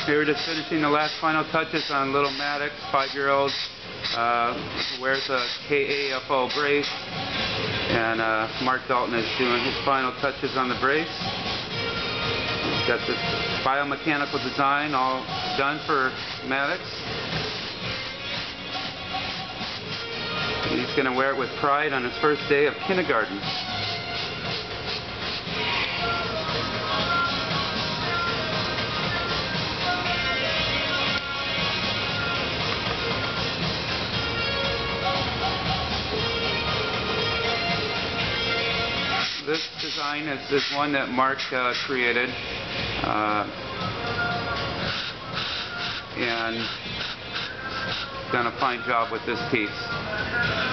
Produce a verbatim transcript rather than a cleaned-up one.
We were just finishing the last final touches on little Maddox, five-year-old, uh, wears a K A F O brace, and uh, Mark Dalton is doing his final touches on the brace. Got this biomechanical design all done for Maddox. And he's going to wear it with pride on his first day of kindergarten. This design is, is one that Mark uh, created, uh, and done a fine job with this piece.